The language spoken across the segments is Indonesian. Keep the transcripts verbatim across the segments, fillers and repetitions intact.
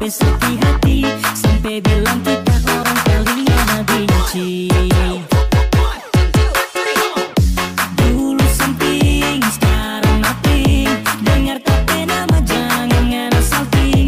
sampai sakit hati, sampai bilang kita orang paling lama benci. Dulu samping, sekarang nothing. Dengar tapi nama jangan ngana salting.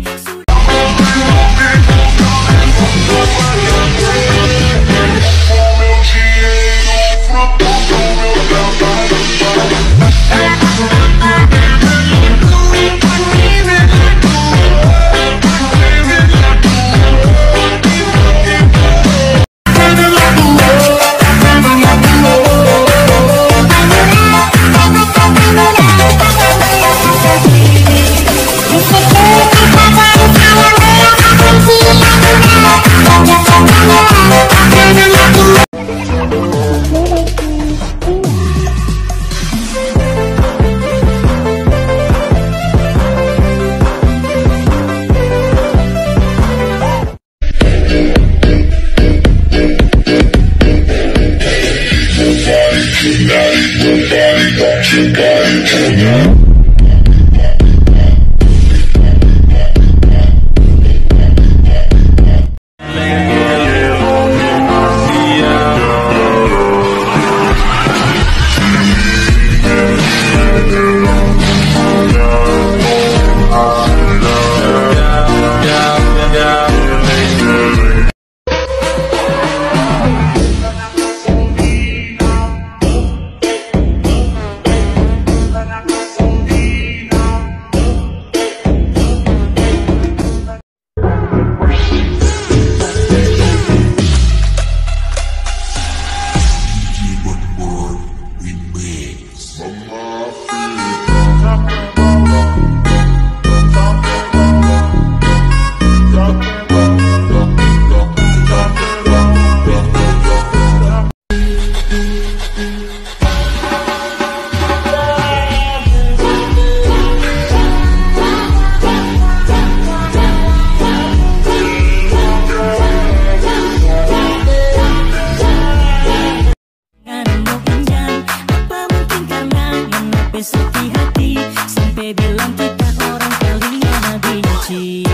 Sakit hati, sampai bilang kita orang paling lama benci.